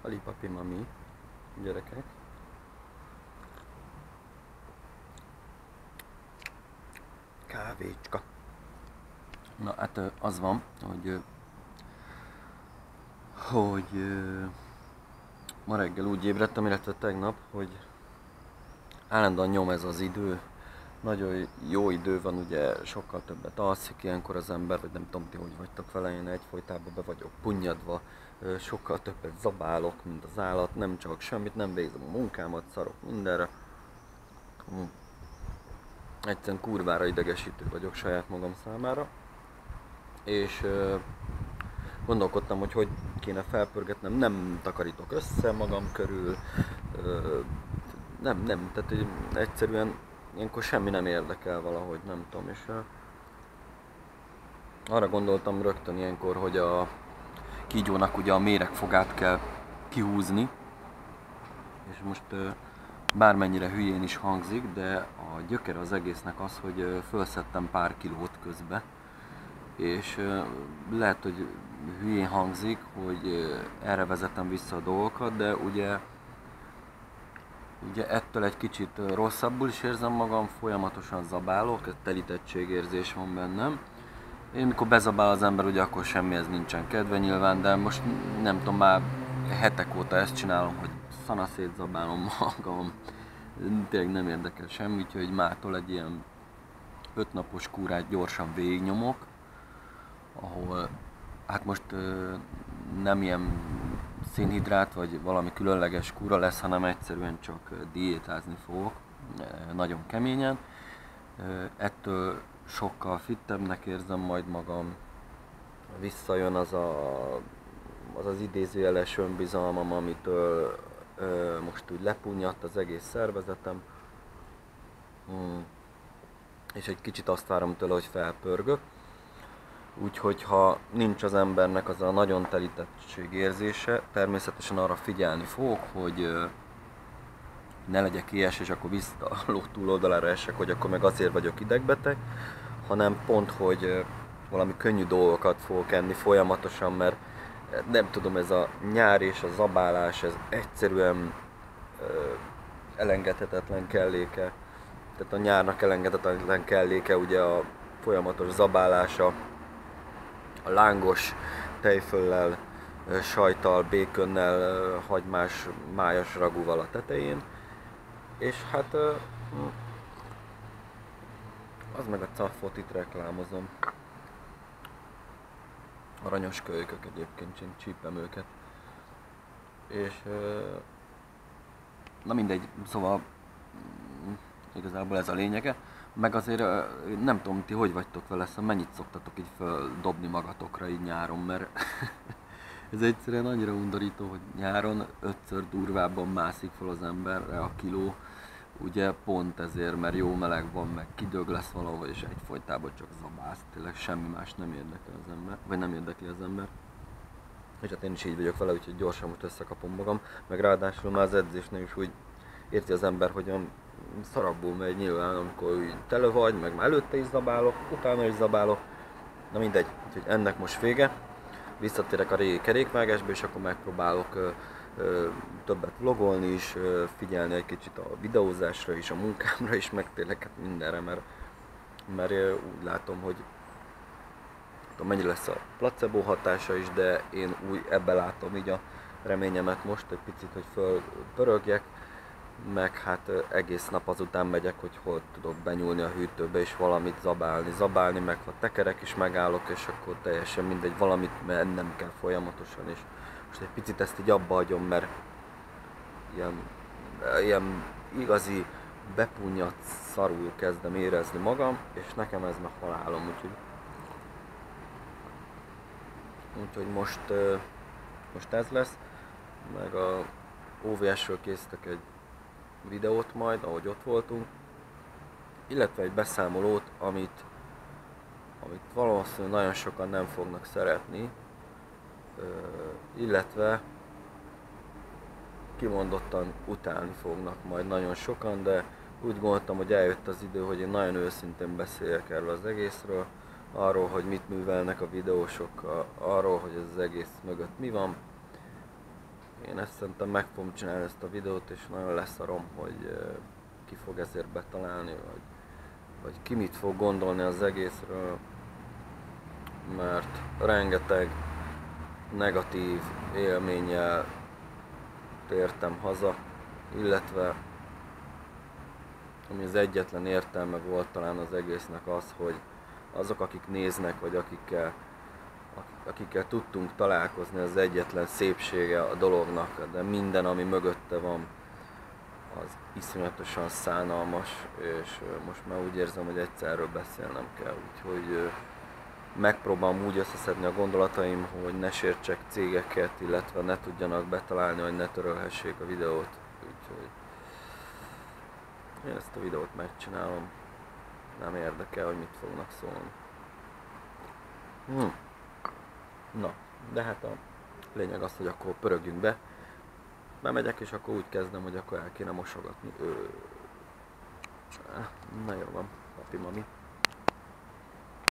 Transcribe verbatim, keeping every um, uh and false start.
Ali papi mami, gyerekek. Kávécska. Na hát az van, hogy, hogy ma reggel úgy ébredtem, illetve tegnap, hogy állandóan nyom ez az idő. Nagyon jó idő van, ugye sokkal többet alszik ilyenkor az ember, vagy nem tudom ti, hogy vagytok vele, én egyfolytában be vagyok punnyadva, sokkal többet zabálok, mint az állat, nem csak semmit, nem végzem a munkámat, szarok mindenre. Egyszerűen kurvára idegesítő vagyok saját magam számára, és gondolkodtam, hogy hogy kéne felpörgetnem, nem takarítok össze magam körül, nem, nem, tehát egyszerűen ilyenkor semmi nem érdekel valahogy, nem tudom, és arra gondoltam rögtön ilyenkor, hogy a kígyónak ugye a méregfogát kell kihúzni, és most bármennyire hülyén is hangzik, de a gyökere az egésznek az, hogy felszettem pár kilót közbe, és lehet, hogy hülyén hangzik, hogy erre vezetem vissza a dolgokat, de ugye, ugye ettől egy kicsit rosszabbul is érzem magam, folyamatosan zabálok, ez telítettségérzés van bennem. Én mikor bezabál az ember, ugye akkor semmihez nincsen kedve nyilván, de most nem tudom, már hetek óta ezt csinálom, hogy szanaszét zabálom magam, tényleg nem érdekel semmi, úgyhogy mától egy ilyen öt napos kúrát gyorsan végignyomok, ahol hát most ö, nem ilyen szénhidrát vagy valami különleges kúra lesz, hanem egyszerűen csak diétázni fogok, nagyon keményen. Ettől sokkal fittebbnek érzem majd magam, visszajön az a, az, az idézőjeles önbizalmam, amitől ö, most úgy lepunnyadt az egész szervezetem. Hmm. És egy kicsit azt várom tőle, hogy felpörgök. Úgyhogy ha nincs az embernek az a nagyon telítettség érzése, természetesen arra figyelni fogok, hogy ne legyek ilyes, és akkor vissza a ló túloldalára esek, hogy akkor meg azért vagyok idegbeteg, hanem pont, hogy valami könnyű dolgokat fogok enni folyamatosan, mert nem tudom, ez a nyár és a zabálás, ez egyszerűen elengedhetetlen kelléke. Tehát a nyárnak elengedhetetlen kelléke ugye a folyamatos zabálása, a lángos tejföllel, sajttal, békönnel, hagymás, májas ragúval a tetején. És hát az meg a caffot itt reklámozom. Aranyos kölykök egyébként, én csípem őket. És na mindegy, szóval igazából ez a lényege. Meg azért nem tudom, ti hogy vagytok vele, szóval mennyit szoktatok így földobni magatokra így nyáron, mert ez egyszerűen annyira undorító, hogy nyáron ötször durvábban mászik fel az emberre a kiló, ugye pont ezért, mert jó meleg van, meg kidög lesz valahol, és egyfolytában csak zabálsz, tényleg semmi más nem érdekel az ember, vagy nem érdekli az ember. És hát én is így vagyok vele, úgyhogy gyorsan most összekapom magam, meg ráadásul már az edzésnél is úgy érti az ember, hogy szarabbul megy nyilván, amikor úgy tele vagy, meg már előtte is zabálok, utána is zabálok. Na mindegy, úgyhogy ennek most vége. Visszatérek a régi kerékvágásba, és akkor megpróbálok ö, ö, többet vlogolni is, ö, figyelni egy kicsit a videózásra is, a munkámra is, meg tényleg hát mindenre, mert, mert ö, úgy látom, hogy tudom, mennyi lesz a placebo hatása is, de én úgy ebbe látom így a reményemet most egy picit, hogy fölpörögjek, meg hát egész nap azután megyek, hogy hol tudok benyúlni a hűtőbe és valamit zabálni, zabálni, meg ha tekerek is megállok, és akkor teljesen mindegy, valamit mennem kell folyamatosan, és most egy picit ezt így abba hagyom, mert ilyen, ilyen igazi bepunnyadt szarul kezdem érezni magam, és nekem ez meg halálom, úgyhogy, úgyhogy most, most ez lesz, meg a ó vé es-ről készítek egy videót majd, ahogy ott voltunk, illetve egy beszámolót, amit, amit valószínűleg nagyon sokan nem fognak szeretni, illetve kimondottan utálni fognak majd nagyon sokan, de úgy gondoltam, hogy eljött az idő, hogy én nagyon őszintén beszéljek erről az egészről, arról, hogy mit művelnek a videósok, arról, hogy ez az egész mögött mi van, én ezt szerintem meg fogom csinálni ezt a videót, és nagyon leszarom, hogy ki fog ezért betalálni, vagy, vagy ki mit fog gondolni az egészről, mert rengeteg negatív élménnyel tértem haza, illetve ami az egyetlen értelme volt talán az egésznek az, hogy azok, akik néznek, vagy akikkel, akikkel tudtunk találkozni, az egyetlen szépsége a dolognak, de minden, ami mögötte van, az iszonyatosan szánalmas, és most már úgy érzem, hogy egyszerről beszélnem kell, úgyhogy megpróbálom úgy összeszedni a gondolataim, hogy ne sértsek cégeket, illetve ne tudjanak betalálni, hogy ne törölhessék a videót, úgyhogy én ezt a videót megcsinálom, nem érdekel, hogy mit fognak szólni. Hmm. Na, de hát a lényeg az, hogy akkor pörögjünk be. Bemegyek, és akkor úgy kezdem, hogy akkor el kéne mosogatni. Ö... Na jó van, papi, mami.